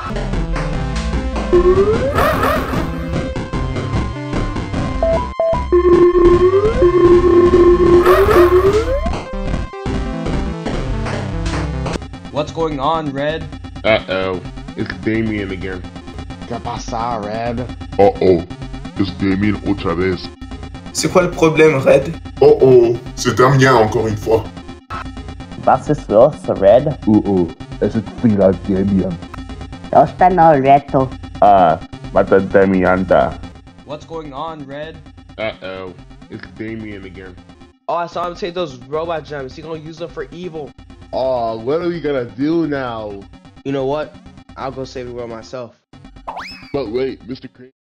What's going on, Red? Uh-oh, it's Damien again. ¿Qué pasa, Red? Uh-oh, it's Damien otra vez. C'est quoi le problème, Red? Oh oh, c'est Damien encore une fois. Was ist los, Red? Es ist wieder Damien. Was ist denn noch, Reto? Mata Damianta. What's going on, Red? Uh-oh, it's Damien again. Oh, I saw him take those robot gems. He gonna use them for evil. Oh, what are we gonna do now? You know what? I'll go save the world myself. But wait, Mr. Crane.